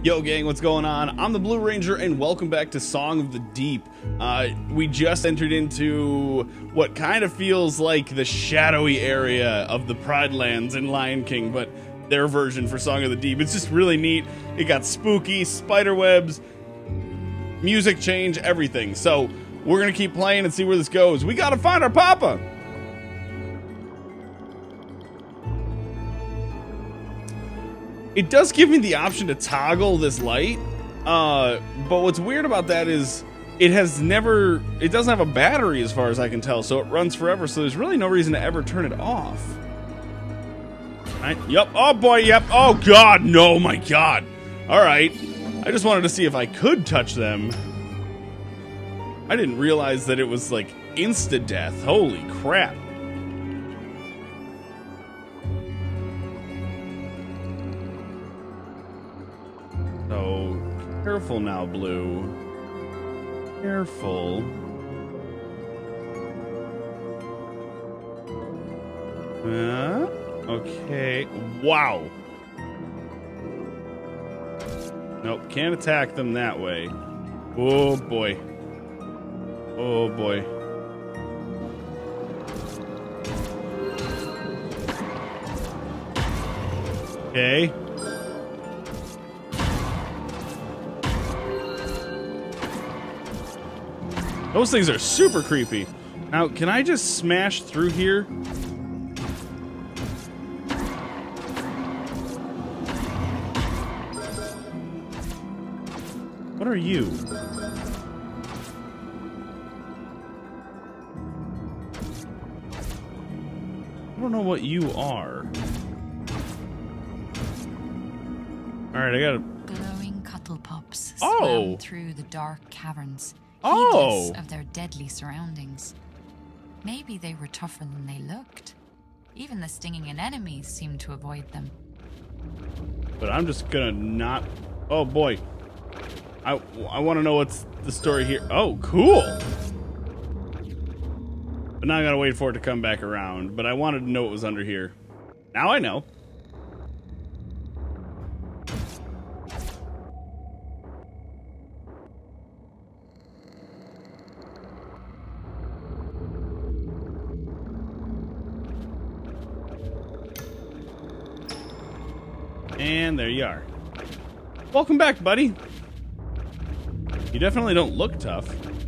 Yo gang, what's going on? I'm the Blue Ranger and welcome back to Song of the Deep. We just entered into what kind of feels like the shadowy area of the Pride Lands in Lion King, but their version for Song of the Deep. It's just really neat. It got spooky, spider webs, music change, everything. So we're gonna keep playing and see where this goes. We gotta find our papa! It does give me the option to toggle this light, but what's weird about that is it doesn't have a battery as far as I can tell, so it runs forever, so there's really no reason to ever turn it off. Yep, oh boy, yep, oh god, no, my god. Alright, I just wanted to see if I could touch them. I didn't realize that it was like insta-death, holy crap. So, careful now, Blue. Careful. Okay. Wow. Nope, can't attack them that way. Oh, boy. Oh, boy. Okay. Those things are super creepy. Now, can I just smash through here? What are you? I don't know what you are. Alright, I gotta... Glowing cuttle pops Oh! swam through the dark caverns. Oh! Heedless of their deadly surroundings. Maybe they were tougher than they looked. Even the stinging anemones seemed to avoid them. But I'm just gonna not... Oh, boy. I want to know what's the story here. Oh, cool! But now I gotta wait for it to come back around. But I wanted to know what was under here. Now I know. And there you are. Welcome back, buddy. You definitely don't look tough.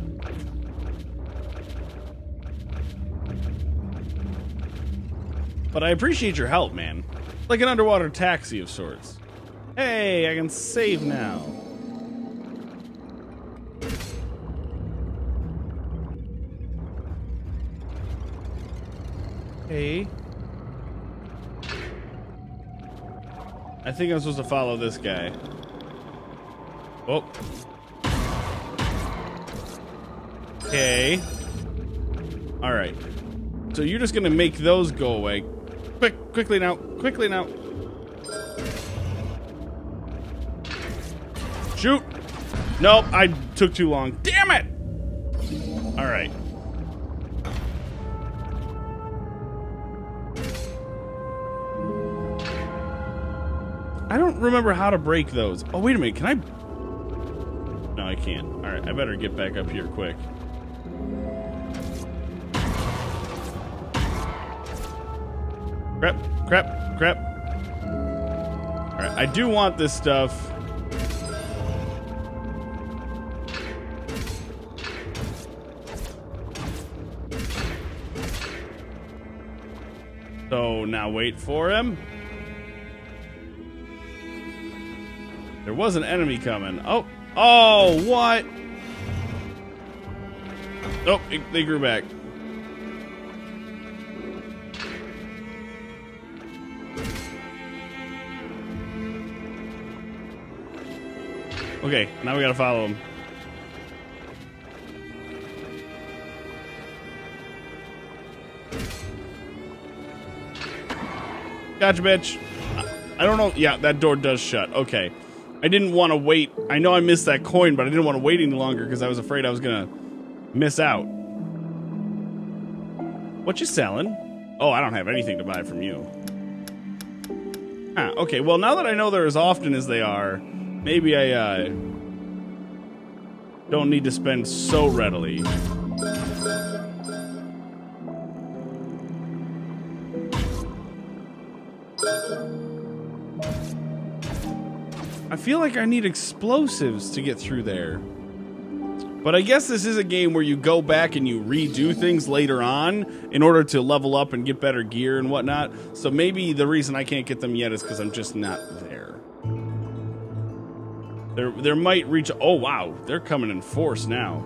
But I appreciate your help, man. Like an underwater taxi of sorts. Hey, I can save now. Hey. I think I'm supposed to follow this guy. Oh. Okay. Alright. So you're just gonna make those go away. Quickly now. Quickly now. Shoot! Nope, I took too long. Damn it! Alright. I don't remember how to break those. Oh, wait a minute. Can I? No, I can't. All right, I better get back up here quick. Crap. All right, I do want this stuff. So now wait for him. There was an enemy coming. Oh, what? Oh, they grew back. Okay, now we gotta follow him. Gotcha, bitch. I don't know. Yeah, that door does shut. Okay. I didn't want to wait. I know I missed that coin, but I didn't want to wait any longer because I was afraid I was gonna miss out. What you selling? Oh, I don't have anything to buy from you. Huh, okay, well, now that I know they're as often as they are, maybe I don't need to spend so readily. I feel like I need explosives to get through there. But I guess this is a game where you go back and you redo things later on in order to level up and get better gear and whatnot. So maybe the reason I can't get them yet is because I'm just not there. There might reach... Oh, wow. They're coming in force now.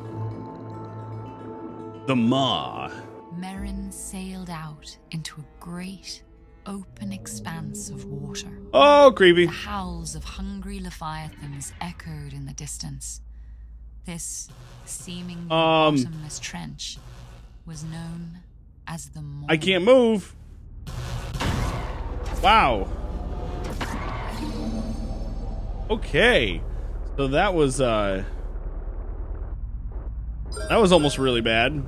The Maw. Merrin sailed out into a great, open expanse of water. Oh, creepy. The howls of hungry leviathans echoed in the distance. This seemingly bottomless trench was known as the Maw. I can't move. Wow. Okay. So that was almost really bad.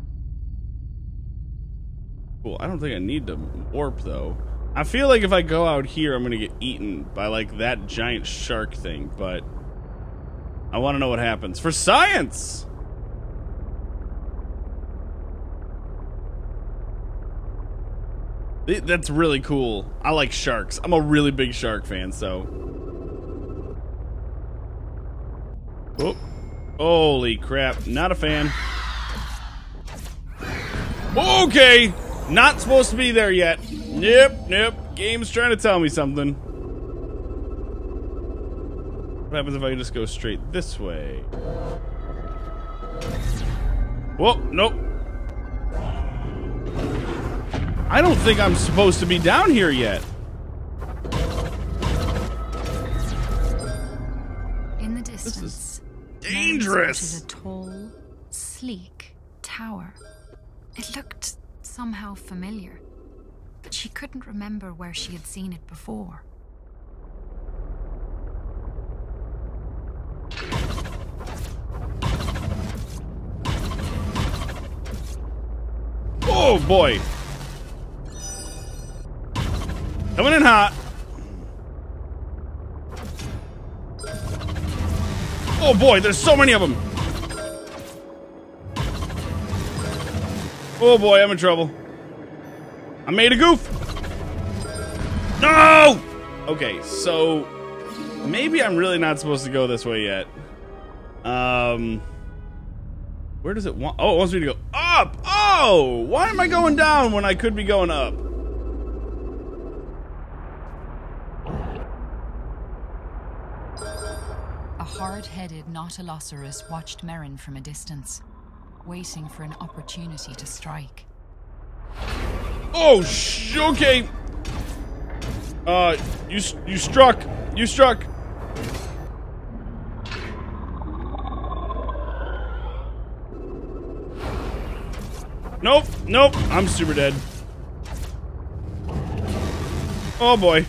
Cool. I don't think I need to warp though. I feel like if I go out here, I'm gonna get eaten by like that giant shark thing, but I want to know what happens. For science! That's really cool. I like sharks. I'm a really big shark fan, so... Oh. Holy crap. Not a fan. Okay! Not supposed to be there yet. Nope. Game's trying to tell me something. What happens if I just go straight this way? Whoa, nope. I don't think I'm supposed to be down here yet. In the distance, dangerous. a tall, sleek tower. It looked somehow familiar, but she couldn't remember where she had seen it before. Oh boy. Coming in hot. Oh boy, there's so many of them. Oh boy, I'm in trouble. I made a goof. No! Okay, so maybe I'm really not supposed to go this way yet. Where does it want? Oh, it wants me to go up. Oh, why am I going down when I could be going up? A hard-headed Nautilus watched Merrin from a distance, waiting for an opportunity to strike. Oh, okay. You struck. You struck. Nope. I'm super dead. Oh boy.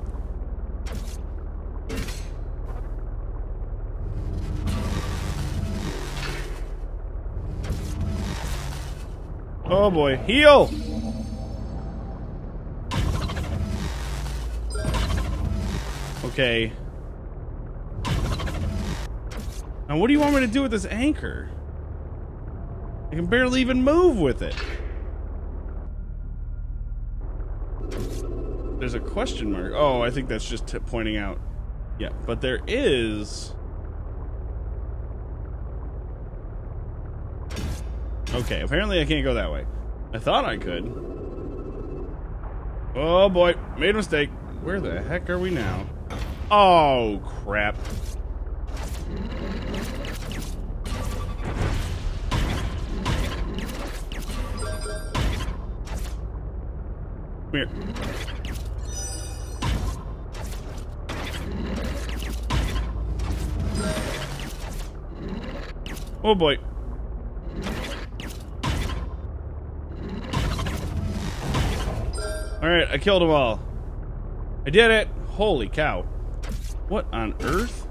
Oh boy. Heal! Okay. Now what do you want me to do with this anchor? I can barely even move with it. There's a question mark. Oh, I think that's just pointing out. Yeah, but there is... Okay, apparently I can't go that way. I thought I could. Oh boy, made a mistake. Where the heck are we now? Oh, crap. Come here. Oh boy. Alright, I killed them all. I did it! Holy cow. What on earth?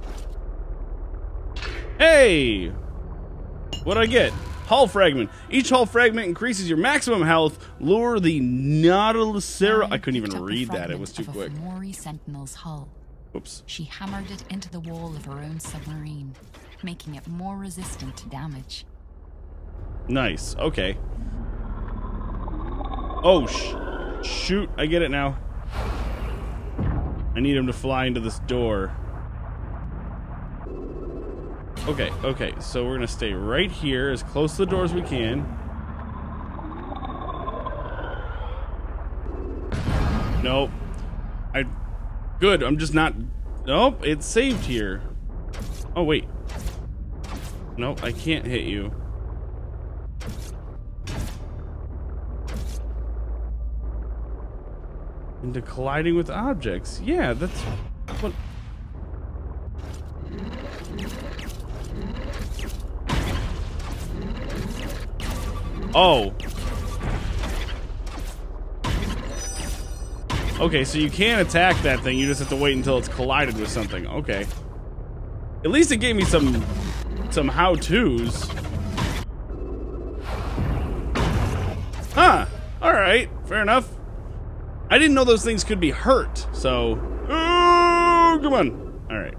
Hey! What'd I get? Hull fragment. Each hull fragment increases your maximum health. Lure the Nautilus. I couldn't even read that. It was too quick. Fomori Sentinel's hull. Oops. She hammered it into the wall of her own submarine, making it more resistant to damage. Nice. Okay. Oh, shoot. I get it now. I need him to fly into this door. Okay, okay. So we're going to stay right here, as close to the door as we can. Nope. Good. I'm just not... Nope. It's saved here. Oh, wait. Nope. I can't hit you. Into colliding with objects. Yeah, that's what... Oh. Okay, so you can attack that thing, you just have to wait until it's collided with something. Okay. At least it gave me some how-tos. Huh. Alright, fair enough. I didn't know those things could be hurt, so... Oh, come on. Alright.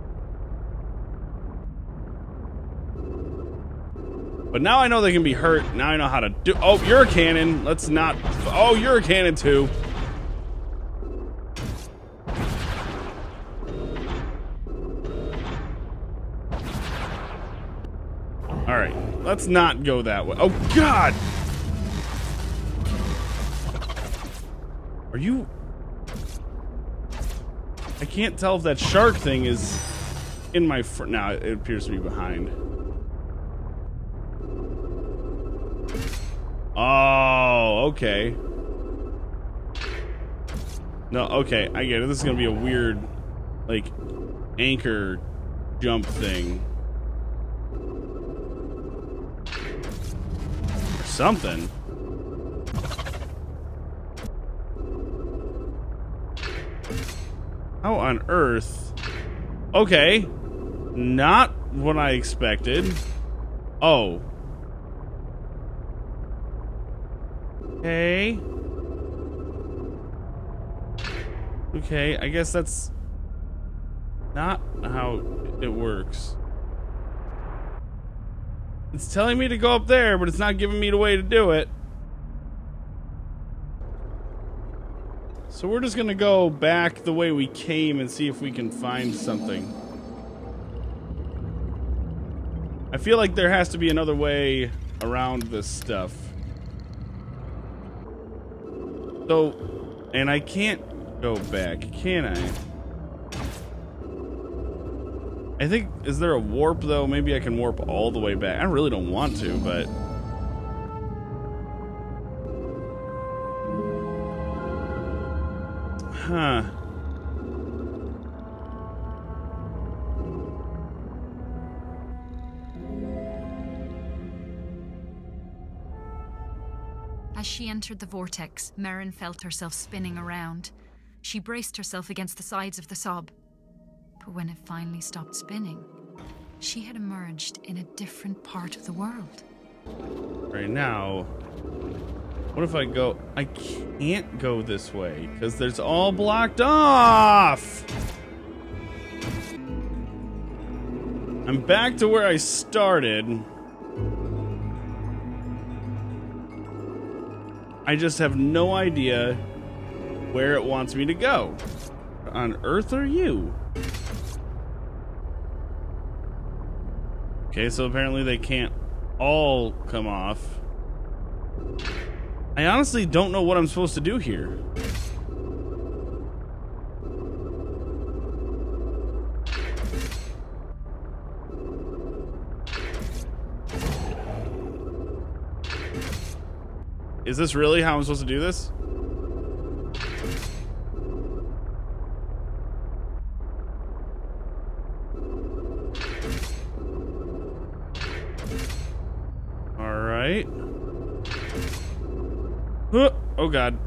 But now I know they can be hurt. Now I know how to do... Oh, you're a cannon. Let's not... Oh, you're a cannon too. Alright. Let's not go that way. Oh, God! Are you... I can't tell if that shark thing is in my front. Now it appears to be behind. Oh, okay. No, okay, I get it. This is gonna be a weird, like, anchor jump thing. Or something. How on earth? Okay. Not what I expected. Oh. Okay. Okay, I guess that's not how it works. It's telling me to go up there, but it's not giving me the way to do it. So we're just gonna go back the way we came and see if we can find something. I feel like there has to be another way around this stuff. So, and I can't go back, can I? I think, is there a warp though? Maybe I can warp all the way back. I really don't want to, but... Huh. As she entered the vortex, Merrin felt herself spinning around. She braced herself against the sides of the sob. But when it finally stopped spinning, she had emerged in a different part of the world. Right now, what if I go... I can't go this way, because there's all blocked off! I'm back to where I started. I just have no idea where it wants me to go. On Earth are you? Okay, so apparently they can't all come off. I honestly don't know what I'm supposed to do here. Is this really how I'm supposed to do this? All right. Oh God.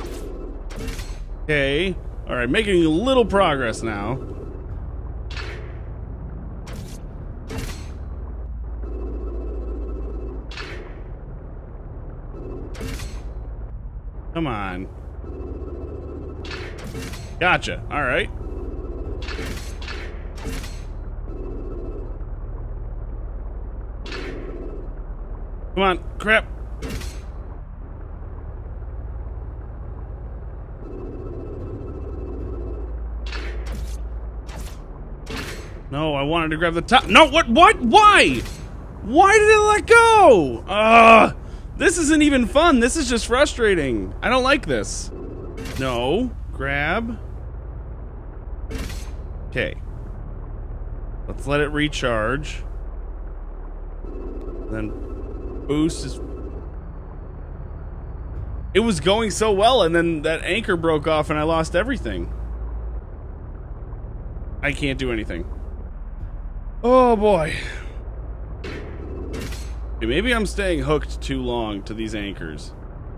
Okay. All right, making a little progress now. Come on. Gotcha. All right. Come on. Crap. No, I wanted to grab the top. No, what? Why? Why did it let go? This isn't even fun. This is just frustrating. I don't like this. No. Grab. Okay. Let's let it recharge. Then boost is... It was going so well, and then that anchor broke off and I lost everything. I can't do anything. Oh boy. Okay, maybe I'm staying hooked too long to these anchors.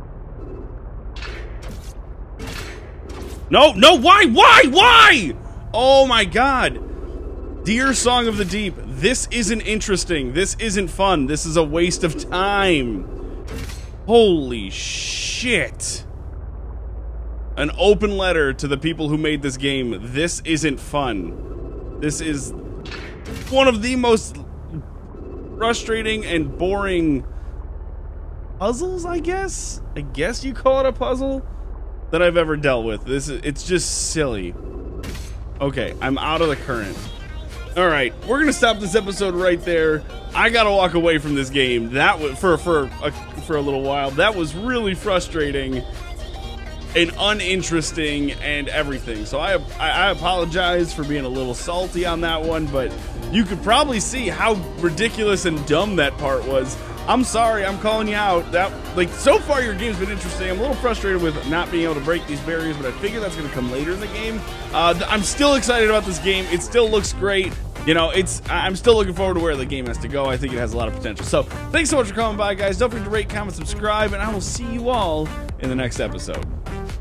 No, why? Oh my god. Dear Song of the Deep, this isn't interesting. This isn't fun. This is a waste of time. Holy shit. An open letter to the people who made this game. This isn't fun. This is one of the most frustrating and boring puzzles, I guess? I guess you call it a puzzle? That I've ever dealt with. It's just silly. Okay, I'm out of the current. Alright, we're gonna stop this episode right there. I gotta walk away from this game. That was for a little while. That was really frustrating and uninteresting and everything. So I apologize for being a little salty on that one, but you could probably see how ridiculous and dumb that part was. I'm sorry, I'm calling you out. That, like, so far your game's been interesting. I'm a little frustrated with not being able to break these barriers, but I figure that's gonna come later in the game. I'm still excited about this game. It still looks great. You know, I'm still looking forward to where the game has to go. I think it has a lot of potential. So, thanks so much for coming by, guys. Don't forget to rate, comment, subscribe, and I will see you all in the next episode.